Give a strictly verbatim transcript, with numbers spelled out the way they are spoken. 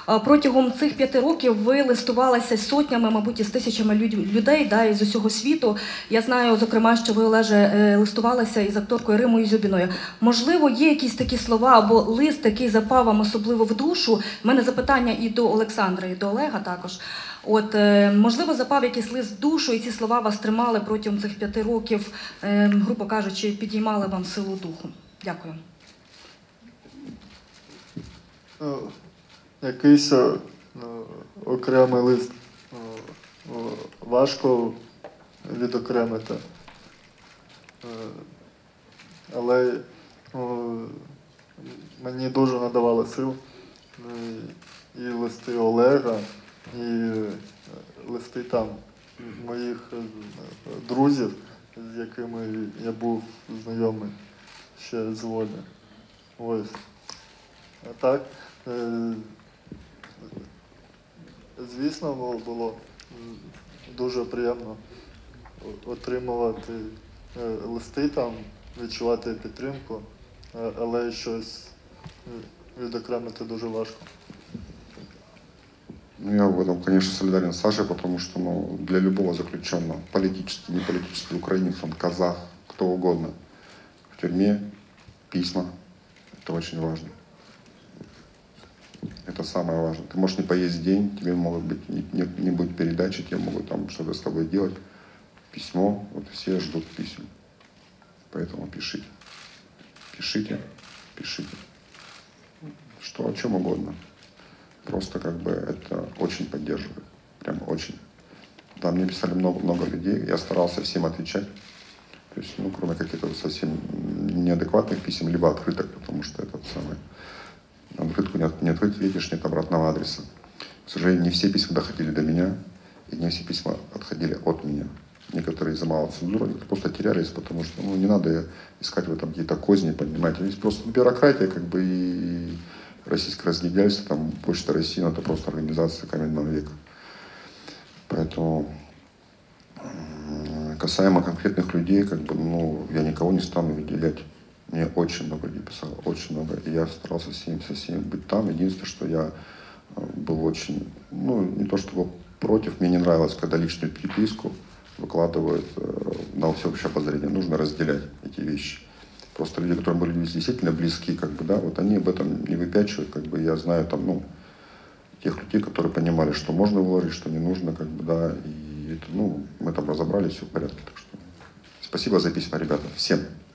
Протягом цих п'яти років ви листувалися з сотнями, мабуть, із тисячами людей, да, із усього світу. Я знаю, зокрема, що ви, Олеже, листувалися із акторкою Римою Зюбіною. Можливо, є якісь такі слова або лист, який запав вам особливо в душу? У мене запитання і до Олександра, і до Олега також. От, можливо, запав якийсь лист в душу, і ці слова вас тримали протягом цих п'яти років, грубо кажучи, підіймали вам силу духу. Дякую. Якийсь окремий лист важко відокремити. Але мені дуже надавали сил і листи Олега, і листи там моїх друзів, з якими я був знайомий ще з волі. Ось. А так, звісно, було дуже приємно отримувати листи там, відчувати підтримку, але щось відокремити дуже важко. Ну, я в этом, конечно, солидарен с Сашей, потому что ну, для любого заключенного, политический, не политический, украинец, он казах, кто угодно, в тюрьме письма, это очень важно. Это самое важное. Ты можешь не поесть день, тебе могут быть, не, не, не будет передачи, тебе могут там что-то с тобой делать. Письмо, вот все ждут писем. Поэтому пишите. Пишите, пишите. Что, о чем угодно. Просто как бы это очень поддерживает. Прям очень. Да, мне писали много, много людей, я старался всем отвечать. То есть, ну, кроме каких-то совсем неадекватных писем, либо открыток, потому что этот самый... Открытку не, не ответишь, нет обратного адреса. К сожалению, не все письма доходили до меня, и не все письма отходили от меня. Некоторые из-за малой цензуры просто терялись, потому что ну, не надо искать в этом какие-то козни, понимаете. Здесь просто бюрократия, как бы, и российское разгильдяйство, там, Почта России, ну, это просто организация каменного века. Поэтому касаемо конкретных людей, как бы, ну, я никого не стану выделять. Мне очень много людей писало, очень много. И я старался всем, со всеми быть там. Единственное, что я был очень, ну, не то чтобы против, мне не нравилось, когда личную переписку выкладывают на всеобщее обозрение. Нужно разделять эти вещи. Просто люди, которые были действительно близки, как бы, да, вот они об этом не выпячивают, как бы, я знаю там, ну, тех людей, которые понимали, что можно выложить, что не нужно, как бы, да, и это, ну, мы там разобрались, все в порядке, так что спасибо за письма, ребята, всем.